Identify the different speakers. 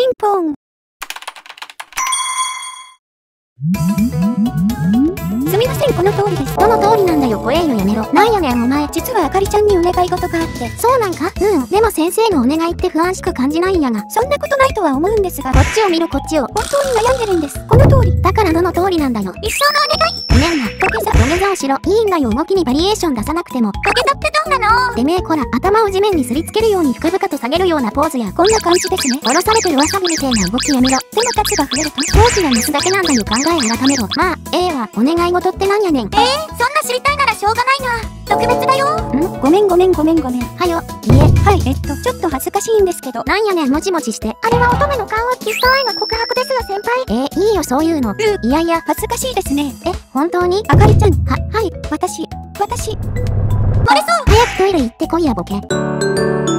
Speaker 1: ンポン。すみません、この通りです。どの通りなんだよ、怖えよやめろ。なんやねんお前、実はあかりちゃんにお願い事があって。そうなんか？でも先生のお願いって不安しく感じないんやが。そんなことないとは思うんですが、こっちを見ろこっちを。本当に悩んでるんです。この通り。だからどの通りなんだよ。一生のお願い？ごめんな。土下座をしろ。いいんだよ、動きにバリエーション出さなくても。土下座ってどんなの？てめえこら、頭を地面にすりつけるように深々と下げるようなポーズや、こんな感じですね。下ろされてるわさびみてえな動きやめろ。手の数が増えると、頭皮が増すだけなんだよ。考え改めろ。まあ、わ。お願い事ってなんやねん。そんな知りたいならしょうがないな。特別だよ。ごめん。はよ。はい、ちょっと恥ずかしいんですけど。なんやねん、もちもちして。あれは乙女の顔をキス愛の告白ですわ、先輩。いいよ、そういうの。いやいや、恥ずかしいですね。本当に？あかりちゃん。はい、私。漏れそう。早くトイレ行ってこいや、ボケ。